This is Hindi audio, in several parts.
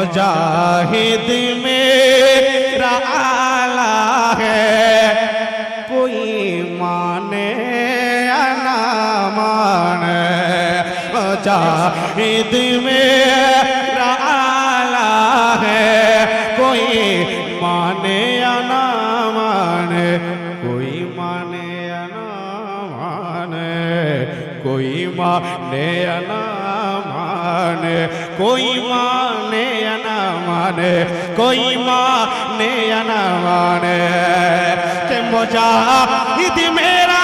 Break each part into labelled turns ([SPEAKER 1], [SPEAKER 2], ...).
[SPEAKER 1] मुजाहिद मेरा आला है, कोई माने या ना माने। मुजाहिद मेरा आला है, कोई माने या ना माने, कोई माने या ना माने, कोई माने या ना माने, कोई माने या ना माने, कोई माने या ना माने कि मुजाहिद मेरा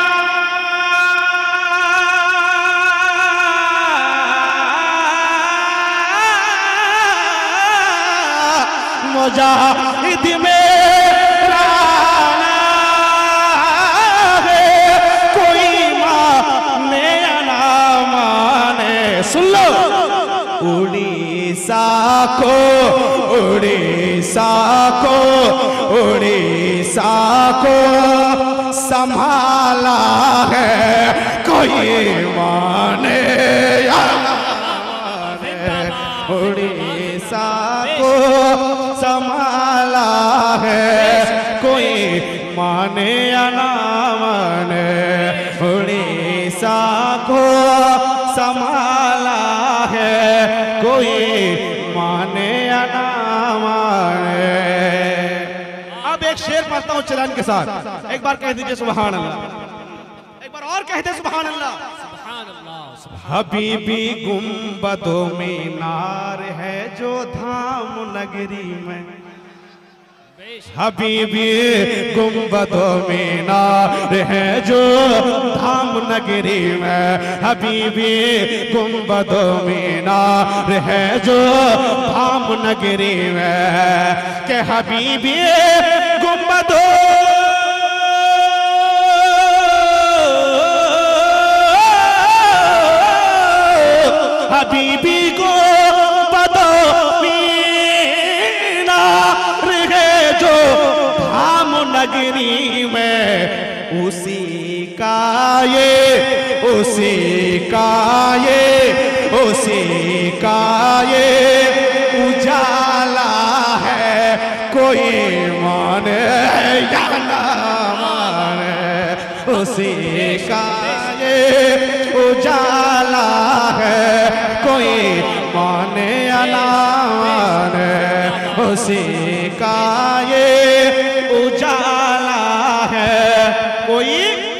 [SPEAKER 1] मुजाहिद मेरा है, कोई माने या ना माने। सुन लो, उड़ीसा को, उड़ीसा को, उड़ीसा को संभाला है, कोई माने या ना माने। उड़ीसा को संभाला है, कोई माने या ना माने। उड़ीसा को संभाला है, कोई माने या ना माने। अब एक शेर पढ़ता हूं चलान के साथ, एक बार कह दीजिए सुभान अल्लाह, एक बार और कहते सुभान अल्लाह। हबीबी गुंबदो मीनार है जो धाम नगरी में, हबीबी गुंबदो मीनार है जो धाम नगरी में, हबीबी गुंबदो मीनार है जो धाम नगरी में, के हबीबी गुंबदो हबीबी को बदो मीनार है जो धाम नगरी में, उसी का ये, उसी का ये, उसी का ये उजाला है, कोई माने या ना माने। उसी का ये उजाला है, कोई माने या ना माने। उसी का ये उजाला है, कोई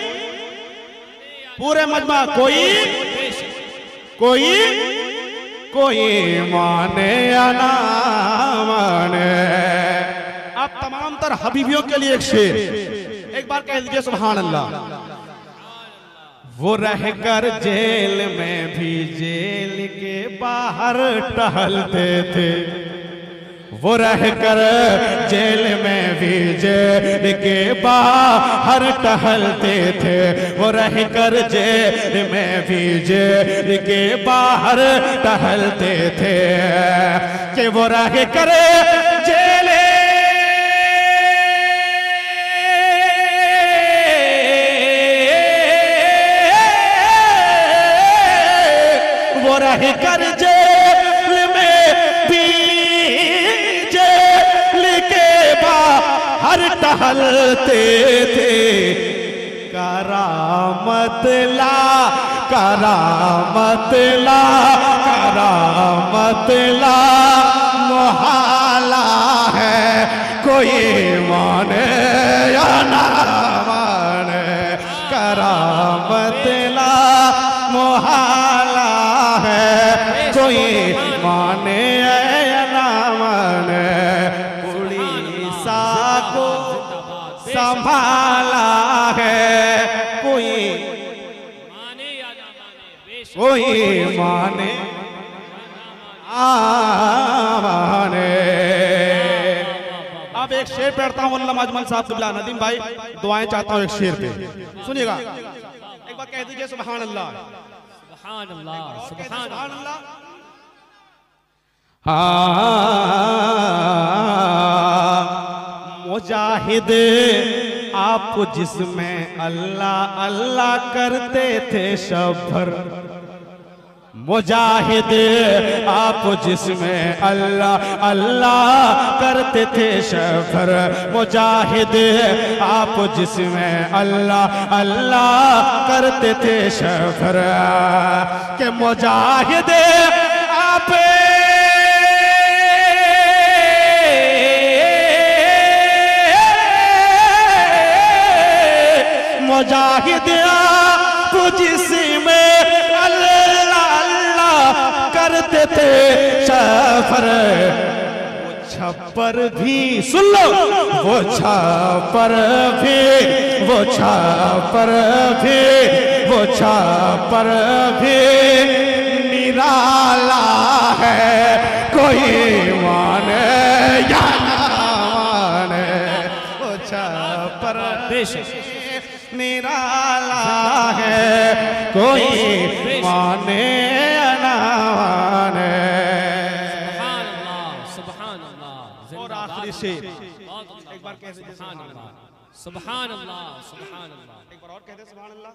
[SPEAKER 1] पूरे मजमा, कोई कोई कोई माने या ना माने। अब तमाम तर हबीबियों के लिए एक शेर, एक बार कह दीजिए सुभान अल्लाह। वो रहकर जेल में भी जेल के बाहर टहलते थे, वो रहकर जेल में भी जेल के बाहर टहलते थे, वो रहकर जेल में भी जेल के बाहर टहलते थे, कि वो रहकर जेल रह कर जेल में भी जेल के बाहर टहलते थे, करामत ला, करामत ला, करामत ला मुहाला है, कोई माने या ना माने। करामत ला मुहाला है, कोई माने या ना माने। उड़ीसा को संभाला है, कोई माने या ना माने, कोई माने आने। अब एक शेर पढ़ता हूँ अल्लामा अजमल साहब क़िबला नदीम भाई, दुआएं चाहता हूँ एक शेर पे, सुनिएगा। एक बार कह दीजिए सुभान अल्लाह, सुभान अल्लाह, सुभान अल्लाह। मुजाहिद आप जिसमें अल्लाह अल्लाह करते थे शब भर, मुजाहिद आप जिसमें अल्लाह अल्लाह करते थे सफर, मुजाहिद आप जिसमें अल्लाह अल्लाह करते थे सफर, के मुजाहिद आप मुजाहिद आप जिसमें अल्लाह अल्लाह करते थे सफर, वो छप्पर भी सुन लो, वो छप्पर भी, वो छप्पर भी, वो छप्पर भी निराला है, कोई माने या ना माने, वो छप्पर निराला है, कोई माने ना माने।
[SPEAKER 2] सुभान अल्लाह।
[SPEAKER 1] और आखिरी शेर एक बार कैसे सुभान अल्लाह,
[SPEAKER 2] सुभान अल्लाह, सुभान अल्लाह,
[SPEAKER 1] एक बार और कहते सुभान अल्लाह।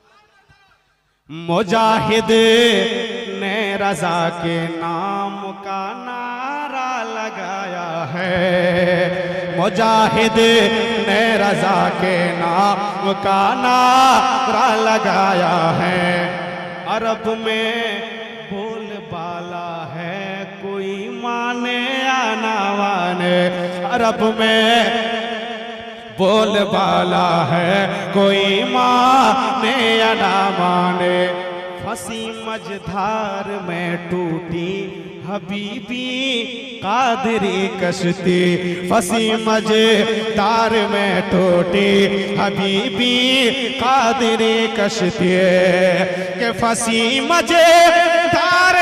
[SPEAKER 1] मुजाहिद ने रजा के नाम का नारा लगाया है, मुजाहिद ने रजा के नाम का नारा लगाया है, अरब में बोलबाला है, कोई माने या ना माने, अरब में बोलबाला है, कोई माने या ना माने, फंसी मझधार में टूटी हबीबी कादरी कश्ती, फंसी मझधार में टूटी हबीबी कादरी कश्ती, के फंसी मझधार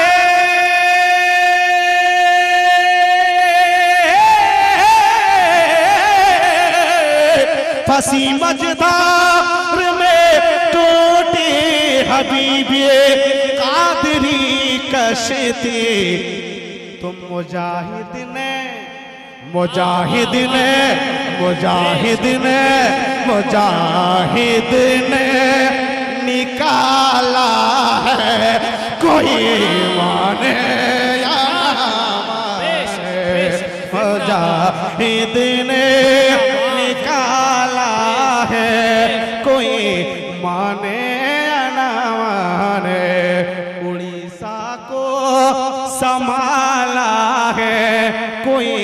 [SPEAKER 1] फंसी मझधार में टूटी हबीबी कादरी कश्ती, तुम मुजाहिद ने मुजाहिद ने मुजाहिद ने मुजाहिद ने निकाला है, कोई माने या माने, मुजाहिद ने निकाला है, कोई माने या ना माने, उड़ीसा को संभाला है, कोई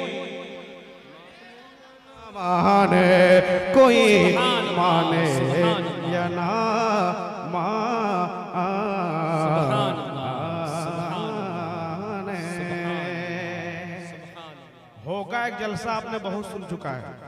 [SPEAKER 1] माने, कोई माने या ना माने। होगा एक जलसा आपने बहुत सुन चुका है,